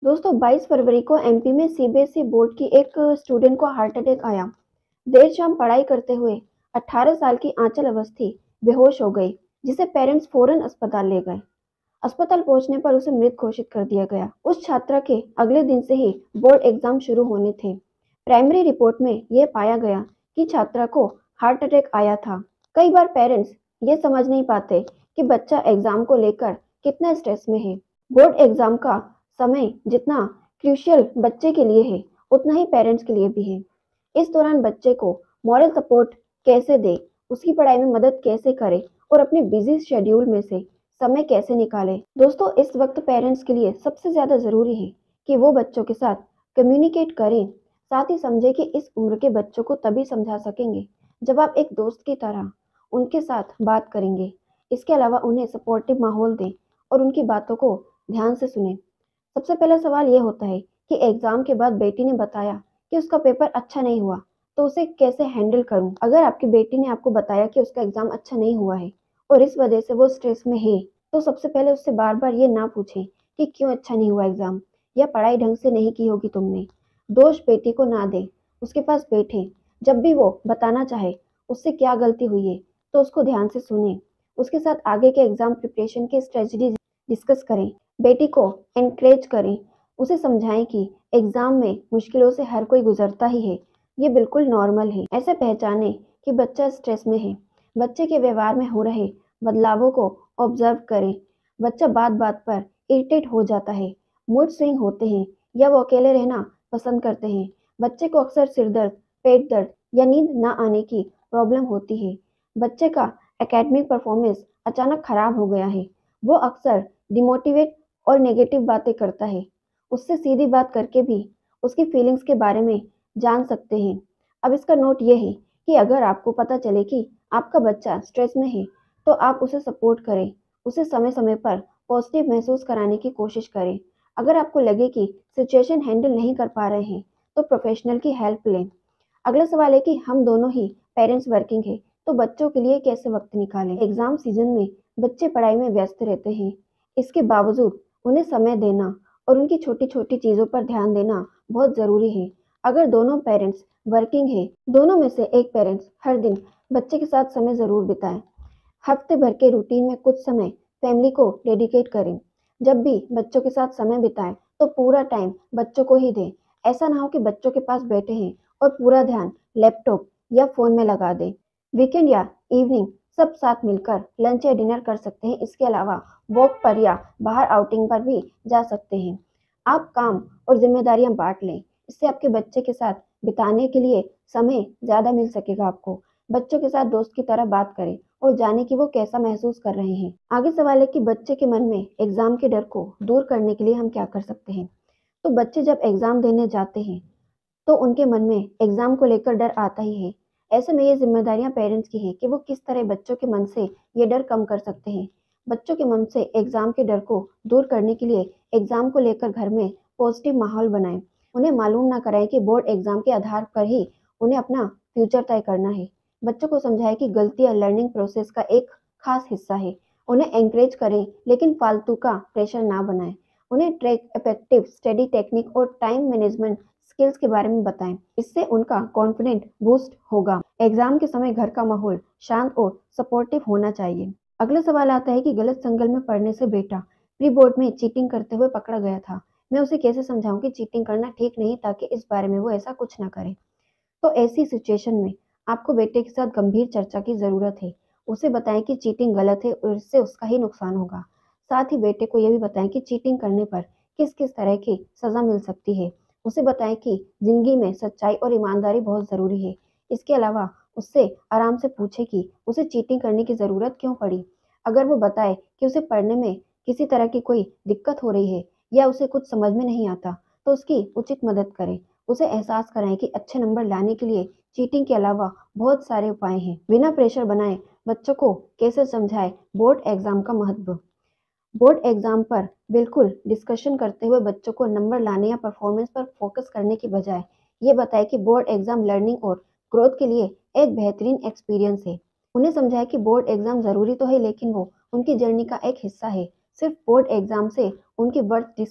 दोस्तों 22 फरवरी को एमपी में सीबीएसई बोर्ड की एक स्टूडेंट को हार्ट अटैक आया। देर शाम पढ़ाई करते हुए 18 साल की आंचल अवस्थी बेहोश हो गई, जिसे पेरेंट्स फौरन अस्पताल ले गए। अस्पताल पहुंचने पर उसे मृत घोषित कर दिया गया। उस छात्रा के अगले दिन से ही बोर्ड एग्जाम शुरू होने थे। प्राइमरी रिपोर्ट में यह पाया गया कि छात्रा को हार्ट अटैक आया था। कई बार पेरेंट्स ये समझ नहीं पाते कि बच्चा एग्जाम को लेकर कितना स्ट्रेस में है। बोर्ड एग्जाम का समय जितना क्रूशियल बच्चे के लिए है, उतना ही पेरेंट्स के लिए भी है। इस दौरान बच्चे को मॉरल सपोर्ट कैसे दे, उसकी पढ़ाई में मदद कैसे करे और अपने बिजी शेड्यूल में से समय कैसे निकाले। दोस्तों, इस वक्त पेरेंट्स के लिए सबसे ज़्यादा ज़रूरी है कि वो बच्चों के साथ कम्युनिकेट करें। साथ ही समझे कि इस उम्र के बच्चों को तभी समझा सकेंगे जब आप एक दोस्त की तरह उनके साथ बात करेंगे। इसके अलावा उन्हें सपोर्टिव माहौल दें और उनकी बातों को ध्यान से सुनें। सबसे पहला सवाल ये होता है कि एग्जाम के बाद बेटी ने बताया कि उसका पेपर अच्छा नहीं हुआ, तो उसे कैसे हैंडल करूं। अगर आपकी बेटी ने आपको बताया कि उसका एग्जाम अच्छा नहीं हुआ है और इस वजह से वो स्ट्रेस में है, तो सबसे पहले उससे बार बार ये ना पूछें कि क्यों अच्छा नहीं हुआ एग्जाम, या पढ़ाई ढंग से नहीं की होगी तुमने। दोष बेटी को ना दें, उसके पास बैठे। जब भी वो बताना चाहे उससे क्या गलती हुई है, तो उसको ध्यान से सुने। उसके साथ आगे के एग्जाम प्रिपरेशन की स्ट्रेटजी डिस्कस करें। बेटी को एनकरेज करें, उसे समझाएं कि एग्जाम में मुश्किलों से हर कोई गुजरता ही है, ये बिल्कुल नॉर्मल है। ऐसे पहचानें कि बच्चा स्ट्रेस में है। बच्चे के व्यवहार में हो रहे बदलावों को ऑब्जर्व करें। बच्चा बात बात पर इरिटेट हो जाता है, मूड स्विंग होते हैं, या वो अकेले रहना पसंद करते हैं। बच्चे को अक्सर सिर दर्द, पेट दर्द या नींद न आने की प्रॉब्लम होती है। बच्चे का एकेडमिक परफॉर्मेंस अचानक खराब हो गया है। वो अक्सर डिमोटिवेट और नेगेटिव बातें करता है। उससे सीधी बात करके भी उसकी फीलिंग्स के बारे में जान सकते हैं। अब इसका नोट ये है कि अगर आपको पता चले कि आपका बच्चा स्ट्रेस में है, तो आप उसे सपोर्ट करें। उसे समय समय पर पॉजिटिव महसूस कराने की कोशिश करें। अगर आपको लगे कि सिचुएशन हैंडल नहीं कर पा रहे हैं, तो प्रोफेशनल की हेल्प लें। अगला सवाल है कि हम दोनों ही पेरेंट्स वर्किंग है, तो बच्चों के लिए कैसे वक्त निकालें। एग्जाम सीजन में बच्चे पढ़ाई में व्यस्त रहते हैं। इसके बावजूद उन्हें समय देना और उनकी छोटी छोटी चीज़ों पर ध्यान देना बहुत ज़रूरी है। अगर दोनों पेरेंट्स वर्किंग है, दोनों में से एक पेरेंट्स हर दिन बच्चे के साथ समय ज़रूर बिताएं। हफ्ते भर के रूटीन में कुछ समय फैमिली को डेडिकेट करें। जब भी बच्चों के साथ समय बिताएं, तो पूरा टाइम बच्चों को ही दें। ऐसा ना हो कि बच्चों के पास बैठे हैं और पूरा ध्यान लैपटॉप या फ़ोन में लगा दें। वीकेंड या इवनिंग सब साथ मिलकर लंच या डिनर कर सकते हैं। इसके अलावा वॉक पर या बाहर आउटिंग पर भी जा सकते हैं। आप काम और जिम्मेदारियां बांट लें, इससे आपके बच्चे के साथ बिताने के लिए समय ज़्यादा मिल सकेगा आपको। बच्चों के साथ दोस्त की तरह बात करें और जाने कि वो कैसा महसूस कर रहे हैं। आगे सवाल है कि बच्चे के मन में एग्जाम के डर को दूर करने के लिए हम क्या कर सकते हैं। तो बच्चे जब एग्जाम देने जाते हैं, तो उनके मन में एग्जाम को लेकर डर आता ही है। ऐसे में ये जिम्मेदारियां पेरेंट्स की है कि वो किस तरह बच्चों के मन से ये डर कम कर सकते हैं। बच्चों के मन से एग्जाम के डर को दूर करने के लिए एग्जाम को लेकर घर में पॉजिटिव माहौल बनाएं। उन्हें मालूम ना कराएं कि बोर्ड एग्जाम के आधार पर ही उन्हें अपना फ्यूचर तय करना है। बच्चों को समझाएं कि गलतियां लर्निंग प्रोसेस का एक खास हिस्सा है। उन्हें एंकरेज करें, लेकिन फालतू का प्रेशर ना बनाएं। उन्हें ट्रैक इफेक्टिव स्टडी टेक्निक और टाइम मैनेजमेंट स्किल्स के बारे में बताएं। इससे उनका कॉन्फिडेंट बूस्ट होगा। एग्जाम के समय घर का माहौल शांत और सपोर्टिव होना चाहिए। अगला सवाल आता है कि गलत संगत में पढ़ने से बेटा प्री बोर्ड में चीटिंग करते हुए पकड़ा गया था। मैं उसे कैसे समझाऊं कि चीटिंग करना ठीक नहीं, ताकि इस बारे में वो ऐसा कुछ ना करे। तो ऐसी सिचुएशन में आपको बेटे के साथ गंभीर चर्चा की ज़रूरत है। उसे बताएं कि चीटिंग गलत है और इससे उसका ही नुकसान होगा। साथ ही बेटे को यह भी बताएं कि चीटिंग करने पर किस किस तरह की सज़ा मिल सकती है। उसे बताएं कि ज़िंदगी में सच्चाई और ईमानदारी बहुत ज़रूरी है। इसके अलावा उससे आराम से पूछे कि उसे चीटिंग करने की ज़रूरत क्यों पड़ी। अगर वो बताए कि उसे पढ़ने में किसी तरह की कोई दिक्कत हो रही है या उसे कुछ समझ में नहीं आता, तो उसकी उचित मदद करें। उसे एहसास कराएं कि अच्छे नंबर लाने के लिए चीटिंग के अलावा बहुत सारे उपाय हैं। बिना प्रेशर बनाए बच्चों को कैसे समझाएं बोर्ड एग्जाम का महत्व। बोर्ड एग्जाम पर बिल्कुल डिस्कशन करते हुए बच्चों को नंबर लाने या परफॉर्मेंस पर फोकस करने की बजाय ये बताएं कि बोर्ड एग्जाम लर्निंग और ग्रोथ के लिए एक बेहतरीन एक्सपीरियंस है। उन्हें समझाएं कि बोर्ड एग्जाम ज़रूरी तो है, लेकिन वो उनकी जर्नी का एक हिस्सा है। सिर्फ बोर्ड एग्जाम से उनकी वर्थ डिसाइड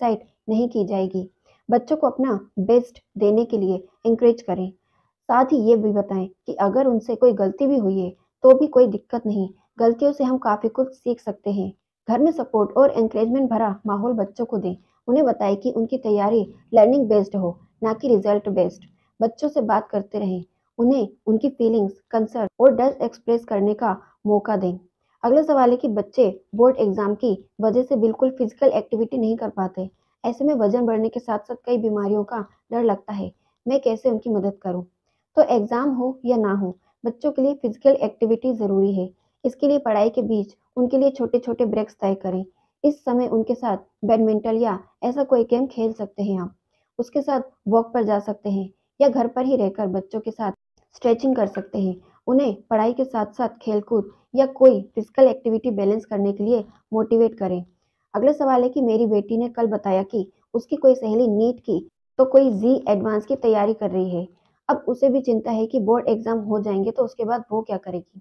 नहीं की जाएगी। बच्चों को अपना बेस्ट देने के लिए एनकरेज करें। साथ ही ये भी बताएं कि अगर उनसे कोई गलती भी हुई है तो भी कोई दिक्कत नहीं, गलतियों से हम काफ़ी कुछ सीख सकते हैं। घर में सपोर्ट और एनकरेजमेंट भरा माहौल बच्चों को दें। उन्हें बताएं कि उनकी तैयारी लर्निंग बेस्ड हो, ना कि रिजल्ट बेस्ड। बच्चों से बात करते रहें, उन्हें उनकी फीलिंग्स, कंसर्न और डर एक्सप्रेस करने का मौका दें। अगला सवाल है कि बच्चे बोर्ड एग्जाम की वजह से बिल्कुल फिजिकल एक्टिविटी नहीं कर पाते। ऐसे में वजन बढ़ने के साथ साथ कई बीमारियों का डर लगता है। मैं कैसे उनकी मदद करूं? तो एग्जाम हो या ना हो, बच्चों के लिए फिजिकल एक्टिविटी ज़रूरी है। इसके लिए पढ़ाई के बीच उनके लिए छोटे-छोटे ब्रेक्स तय करें। इस समय उनके साथ बैडमिंटन या ऐसा कोई गेम खेल सकते हैं आप। उसके साथ वॉक पर जा सकते हैं या घर पर ही रहकर बच्चों के साथ स्ट्रेचिंग कर सकते हैं। उन्हें पढ़ाई के साथ-साथ खेलकूद या कोई फिजिकल एक्टिविटी बैलेंस करने के लिए मोटिवेट करें। अगला सवाल है कि मेरी बेटी ने कल बताया कि उसकी कोई सहेली नीट की तो कोई जी एडवांस की तैयारी कर रही है। अब उसे भी चिंता है कि बोर्ड एग्जाम हो जाएंगे तो उसके बाद वो क्या करेगी।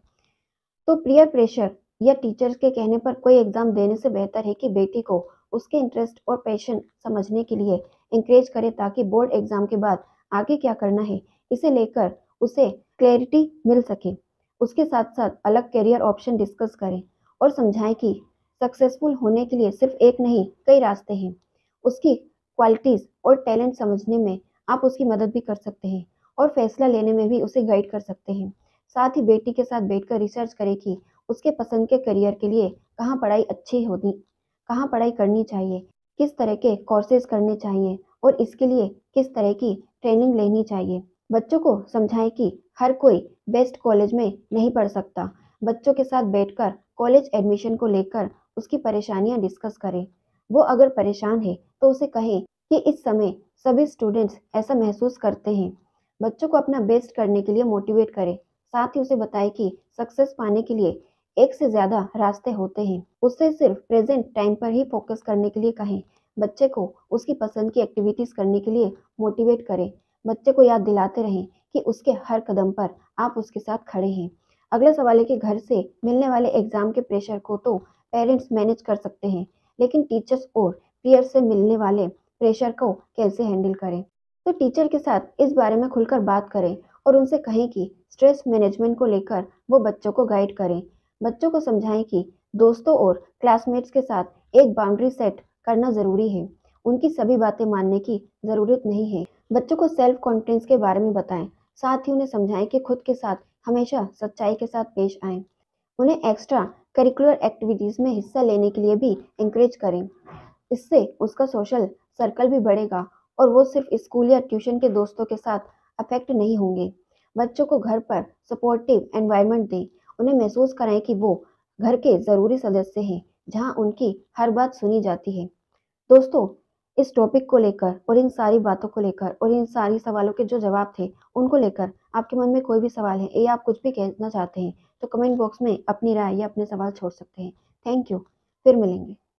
तो पीयर प्रेशर या टीचर्स के कहने पर कोई एग्जाम देने से बेहतर है कि बेटी को उसके इंटरेस्ट और पैशन समझने के लिए इंकरेज करें, ताकि बोर्ड एग्जाम के बाद आगे क्या करना है इसे लेकर उसे क्लैरिटी मिल सके। उसके साथ साथ अलग करियर ऑप्शन डिस्कस करें और समझाएं कि सक्सेसफुल होने के लिए सिर्फ एक नहीं, कई रास्ते हैं। उसकी क्वालिटीज और टैलेंट समझने में आप उसकी मदद भी कर सकते हैं और फैसला लेने में भी उसे गाइड कर सकते हैं। साथ ही बेटी के साथ बैठकर रिसर्च करें कि उसके पसंद के करियर के लिए कहाँ पढ़ाई अच्छी होनी, कहाँ पढ़ाई करनी चाहिए, किस तरह के कोर्सेज करने चाहिए और इसके लिए किस तरह की ट्रेनिंग लेनी चाहिए। बच्चों को समझाएं कि हर कोई बेस्ट कॉलेज में नहीं पढ़ सकता। बच्चों के साथ बैठकर कॉलेज एडमिशन को लेकर उसकी परेशानियां डिस्कस करें। वो अगर परेशान है तो उसे कहें कि इस समय सभी स्टूडेंट्स ऐसा महसूस करते हैं। बच्चों को अपना बेस्ट करने के लिए मोटिवेट करें। साथ ही उसे बताएं कि सक्सेस पाने के लिए एक से ज़्यादा रास्ते होते हैं। उससे सिर्फ प्रेजेंट टाइम पर ही फोकस करने के लिए कहें। बच्चे को उसकी पसंद की एक्टिविटीज़ करने के लिए मोटिवेट करें। बच्चे को याद दिलाते रहें कि उसके हर कदम पर आप उसके साथ खड़े हैं। अगला सवाल है कि घर से मिलने वाले एग्जाम के प्रेशर को तो पेरेंट्स मैनेज कर सकते हैं, लेकिन टीचर्स और पीयर से मिलने वाले प्रेशर को कैसे हैंडल करें? तो टीचर के साथ इस बारे में खुलकर बात करें और उनसे कहें कि स्ट्रेस मैनेजमेंट को लेकर वो बच्चों को गाइड करें। बच्चों को समझाएं कि दोस्तों और क्लासमेट्स के साथ एक बाउंड्री सेट करना ज़रूरी है। उनकी सभी बातें मानने की ज़रूरत नहीं है। बच्चों को सेल्फ कॉन्फिडेंस के बारे में बताएं। साथ ही उन्हें समझाएं कि खुद के साथ हमेशा सच्चाई के साथ पेश आएं। उन्हें एक्स्ट्रा करिकुलर एक्टिविटीज़ में हिस्सा लेने के लिए भी इंकरेज करें। इससे उसका सोशल सर्कल भी बढ़ेगा और वो सिर्फ स्कूल या ट्यूशन के दोस्तों के साथ अफेक्ट नहीं होंगे। बच्चों को घर पर सपोर्टिव एनवायरनमेंट दें। उन्हें महसूस कराएं कि वो घर के ज़रूरी सदस्य हैं, जहां उनकी हर बात सुनी जाती है। दोस्तों, इस टॉपिक को लेकर और इन सारी बातों को लेकर और इन सारी सवालों के जो जवाब थे, उनको लेकर आपके मन में कोई भी सवाल है या आप कुछ भी कहना चाहते हैं, तो कमेंट बॉक्स में अपनी राय या अपने सवाल छोड़ सकते हैं। Thank you. फिर मिलेंगे।